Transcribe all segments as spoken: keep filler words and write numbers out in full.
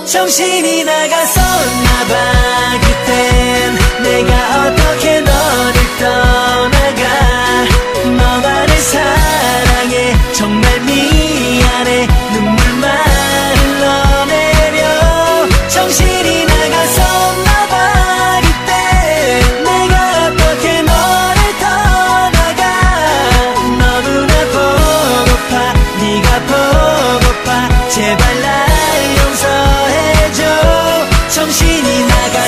정신이 나갔었나봐. 그땐 내가 어떻게 너를 떠나가. 너만을 사랑해 정말 미안해. 눈물만 흘러내려. 정신이 나갔었나봐. 그때 내가 어떻게 너를 떠나가. 너무나 보고파 네가 보고파. 제발 날 용서해줘. 정신이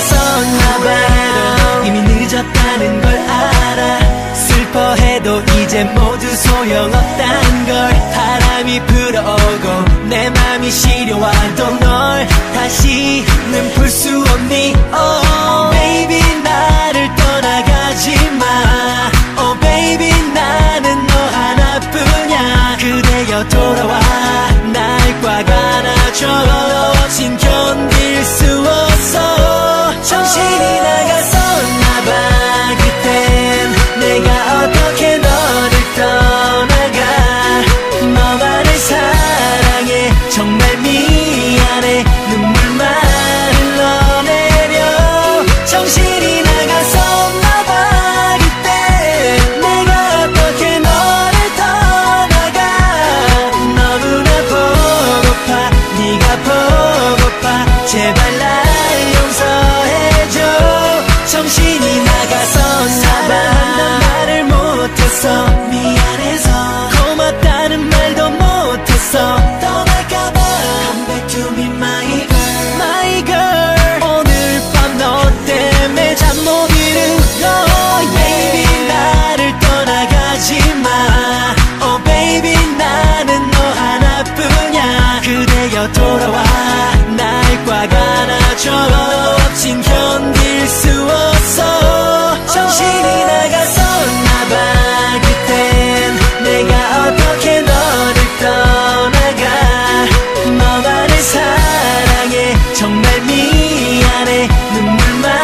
나갔었나봐. 이미 늦었다는 걸 알아. 슬퍼해도 이제 모두 소용없단 걸. 바람이 불어오고 내 맘이 시려와도 널 다시는 볼 수 없니. Oh baby 나를 떠나가지 마. Oh baby 나는 너 하나뿐이야. 그대여 돌아와 날 꽉 안아줘. 없인 견딜 수 없어. 정신이 나갔었나봐. 그땐 내가 어떻게 너를 떠나가. 너만을 사랑해 정말 미안해. 눈물만 흘러내려. 정신이 나갔었나봐. 그때 내가 어떻게 너를 떠나가. 너무나 보고파 네가 보고파. 제발 날 용서해줘. 정신이 나갔었나봐. 말을 못했어 미안해서. 고맙다는 말도 못했어. 떠날까봐. Come back to me my girl my girl. 오늘 밤 너 때문에 잠 못 이루고. Baby 나를 떠나가지 마. Oh baby 나는 너 하나뿐이야. 그대여 돌아와 날 꽉 안아줘. 없인 견딜 수 없어. 정신이 나갔었나봐. 그땐 내가 어떻게 너를 떠나가. 너만을 사랑해 정말 미안해. 눈물만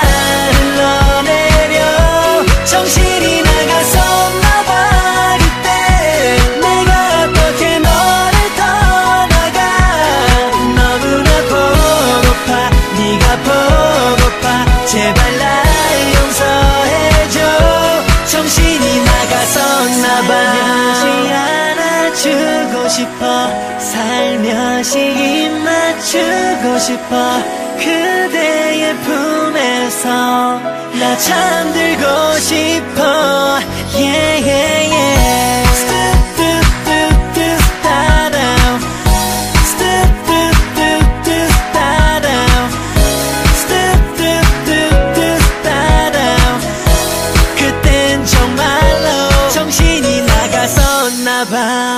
흘러내려. 정신이 나갔었나봐. 그때 내가 어떻게 너를 떠나가. 너무나 보고파 네가 보고파. 제발 날 용서해줘. 정신이 나갔었나봐. 살며시 안아주고 싶어. 살며시 입 맞추고 싶어. 그대의 품에서 나 잠들고 싶어. Yeah yeah yeah. Stop, stop, stop, stop, stop now. Stop, stop, stop, stop, stop now. Stop, stop, stop, stop, stop now. 그땐 정말로 정신이 나갔었나봐.